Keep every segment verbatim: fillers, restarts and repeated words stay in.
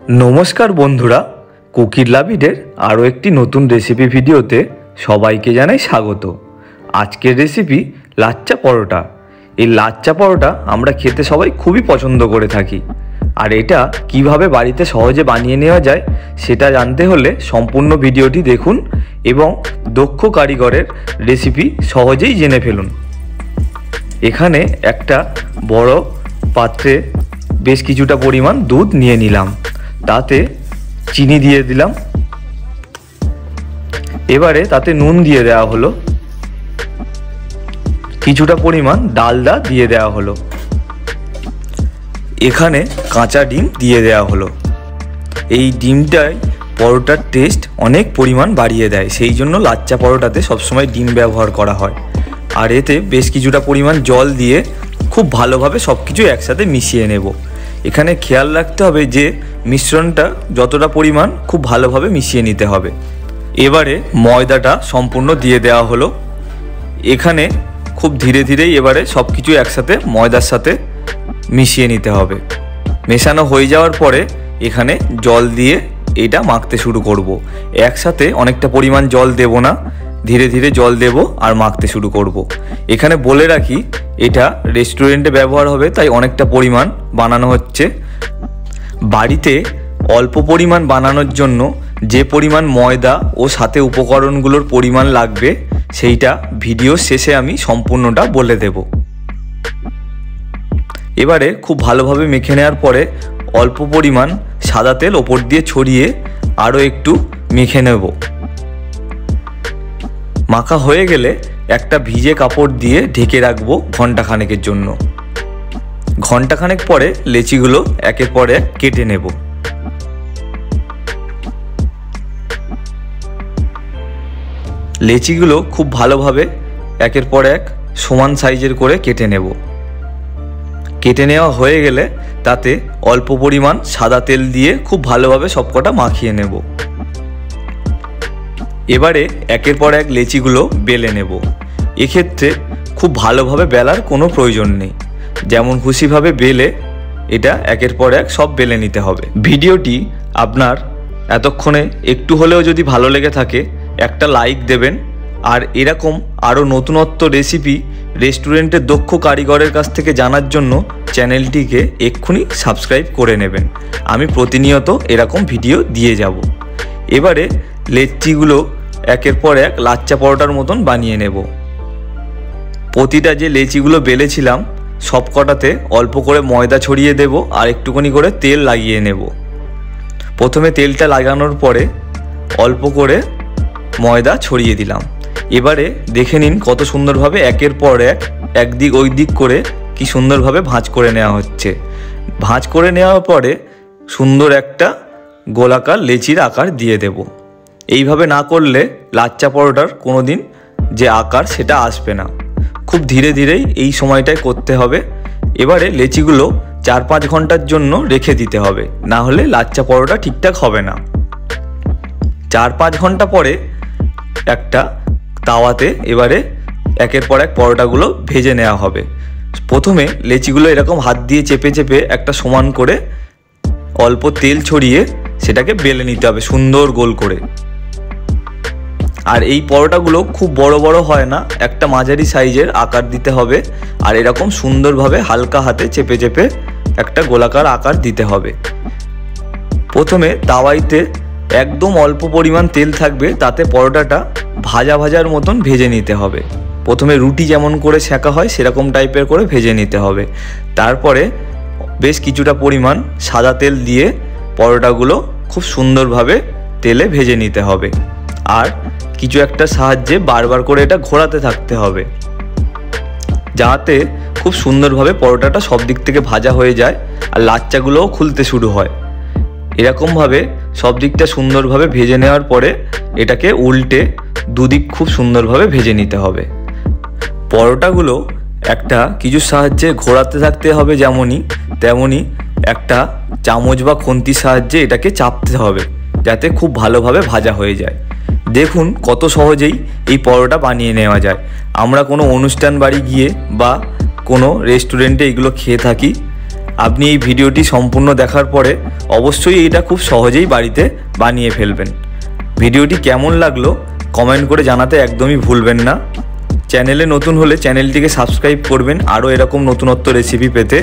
नमस्कार बंधुरा कुकिर लाभिडेर आरो एकटी नतून रेसिपि भिडियोते सबाइके जानाई स्वागत। आजकेर रेसिपि लाच्चा परोटा। এই লাচ্চা পরোটা আমরা খেতে সবাই খুবই পছন্দ করে থাকি, আর এটা কিভাবে বাড়িতে সহজে বানিয়ে নেওয়া যায় সেটা জানতে হলে সম্পূর্ণ ভিডিওটি দেখুন এবং দক্ষ কারিগরের রেসিপি সহজেই জেনে ফেলুন। এখানে একটা বড় পাত্রে বেশ কিছুটা পরিমাণ দুধ নিয়ে নিলাম, তাতে চিনি দিয়ে দিলাম, এবারে তাতে নুন দিয়ে দেওয়া হলো, কিছুটা পরিমাণ ডালডা দিয়ে দেওয়া হলো, এখানে কাঁচা ডিম দিয়ে দেওয়া হলো। এই ডিমটাই পরোটার টেস্ট অনেক পরিমাণ বাড়িয়ে দেয়, সেই জন্য লাচ্চা পরোটাতে সবসময় ডিম ব্যবহার করা হয়। আর এতে বেশ কিছুটা পরিমাণ জল দিয়ে খুব ভালোভাবে সব কিছু একসাথে মিশিয়ে নেব। এখানে খেয়াল রাখতে হবে যে মিশ্রণটা যতটা পরিমাণ খুব ভালোভাবে মিশিয়ে নিতে হবে। এবারে ময়দাটা সম্পূর্ণ দিয়ে দেওয়া হলো। এখানে খুব ধীরে ধীরেই এবারে সব কিছু একসাথে ময়দার সাথে মিশিয়ে নিতে হবে। মেশানো হয়ে যাওয়ার পরে এখানে জল দিয়ে এটা মাখতে শুরু করব। একসাথে অনেকটা পরিমাণ জল দেব না, ধীরে ধীরে জল দেব আর মাখতে শুরু করব। এখানে বলে রাখি এটা রেস্টুরেন্টে ব্যবহার হবে, তাই অনেকটা পরিমাণ বানানো হচ্ছে। বাড়িতে অল্প পরিমাণ বানানোর জন্য যে পরিমাণ ময়দা ও সাথে উপকরণগুলোর পরিমাণ লাগবে সেইটা ভিডিও শেষে আমি সম্পূর্ণটা বলে দেব। এবারে খুব ভালোভাবে মেখে নেওয়ার পরে অল্প পরিমাণ সাদা তেল ওপর দিয়ে ছড়িয়ে আরও একটু মেখে নেব। মাখা হয়ে গেলে একটা ভিজে কাপড় দিয়ে ঢেকে রাখবো ঘন্টাখানেকের জন্য। ঘন্টাখানেক পরে লেচিগুলো একের পর এক কেটে নেব। লেচিগুলো খুব ভালোভাবে একের পর এক সমান সাইজের করে কেটে নেব। কেটে নেওয়া হয়ে গেলে তাতে অল্প পরিমাণ সাদা তেল দিয়ে খুব ভালোভাবে সবকটা মাখিয়ে নেব। এবারে একের পর এক লেচিগুলো বেলে নেব। এক্ষেত্রে খুব ভালোভাবে বেলার কোনো প্রয়োজন নেই, যেমন খুশিভাবে বেলে এটা একের পর এক সব বেলে নিতে হবে। ভিডিওটি আপনার এতক্ষণে একটু হলেও যদি ভালো লেগে থাকে একটা লাইক দেবেন, আর এরকম আরও নতুনত্ব রেসিপি রেস্টুরেন্টের দক্ষ কারিগরের কাছ থেকে জানার জন্য চ্যানেলটিকে এক্ষুনি সাবস্ক্রাইব করে নেবেন। আমি প্রতিনিয়ত এরকম ভিডিও দিয়ে যাব। এবারে লেচিগুলো একের পর এক লাচ্চা পরোটার মতন বানিয়ে নেব। প্রতিটা যে লেচিগুলো বেলেছিলাম সব কটাতে অল্প করে ময়দা ছড়িয়ে দেব আর একটুখানি করে তেল লাগিয়ে নেব। প্রথমে তেলটা লাগানোর পরে অল্প করে ময়দা ছড়িয়ে দিলাম। এবারে দেখে নিন কত সুন্দরভাবে একের পর এক একদিক ওই দিক করে কি সুন্দরভাবে ভাঁজ করে নেওয়া হচ্ছে। ভাঁজ করে নেওয়ার পরে সুন্দর একটা গোলাকার লেচির আকার দিয়ে দেব। এইভাবে না করলে লাচ্চা পরোটার কোনো দিন যে আকার সেটা আসবে না। খুব ধীরে ধীরেই এই সময়টায় করতে হবে। এবারে লেচিগুলো চার পাঁচ ঘন্টার জন্য রেখে দিতে হবে, না হলে লাচ্চা পরোটা ঠিকঠাক হবে না। চার পাঁচ ঘন্টা পরে একটা তাওয়াতে এবারে একের পর এক পরোটাগুলো ভেজে নেওয়া হবে। প্রথমে লেচিগুলো এরকম হাত দিয়ে চেপে চেপে একটা সমান করে অল্প তেল ছড়িয়ে সেটাকে বেলে নিতে হবে সুন্দর গোল করে। আর এই পরোটাগুলো খুব বড় বড় হয় না, একটা মাঝারি সাইজের আকার দিতে হবে। আর এরকম সুন্দরভাবে হালকা হাতে চেপে চেপে একটা গোলাকার আকার দিতে হবে। প্রথমে তাওয়াইতে একদম অল্প পরিমাণ তেল থাকবে, তাতে পরোটাটা ভাজা ভাজার মতন ভেজে নিতে হবে। প্রথমে রুটি যেমন করে সেঁকা হয় সেরকম টাইপের করে ভেজে নিতে হবে। তারপরে বেশ কিছুটা পরিমাণ সাদা তেল দিয়ে পরোটাগুলো খুব সুন্দরভাবে তেলে ভেজে নিতে হবে। আর কিছু একটা সাহায্যে বারবার করে এটা ঘোরাতে থাকতে হবে, যাতে খুব সুন্দরভাবে পরোটাটা সব দিক থেকে ভাজা হয়ে যায় আর লাচ্চাগুলোও খুলতে শুরু হয়। এরকমভাবে সব দিকটা সুন্দরভাবে ভেজে নেওয়ার পরে এটাকে উল্টে দুদিক খুব সুন্দরভাবে ভেজে নিতে হবে। পরোটাগুলো একটা কিছুর সাহায্যে ঘোরাতে থাকতে হবে, যেমনই তেমনই একটা চামচ বা খুন্তির সাহায্যে এটাকে চাপতে হবে, যাতে খুব ভালোভাবে ভাজা হয়ে যায়। দেখুন কত সহজেই এই পরোটা বানিয়ে নেওয়া যায়। আমরা কোনো অনুষ্ঠান বাড়ি গিয়ে বা কোনো রেস্টুরেন্টে এগুলো খেয়ে থাকি, আপনি এই ভিডিওটি সম্পূর্ণ দেখার পরে অবশ্যই এটা খুব সহজেই বাড়িতে বানিয়ে ফেলবেন। ভিডিওটি কেমন লাগলো কমেন্ট করে জানাতে একদমই ভুলবেন না। চ্যানেলে নতুন হলে চ্যানেলটিকে সাবস্ক্রাইব করবেন আরও এরকম নতুনত্ব রেসিপি পেতে।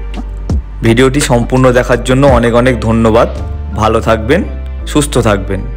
ভিডিওটি সম্পূর্ণ দেখার জন্য অনেক অনেক ধন্যবাদ। ভালো থাকবেন, সুস্থ থাকবেন।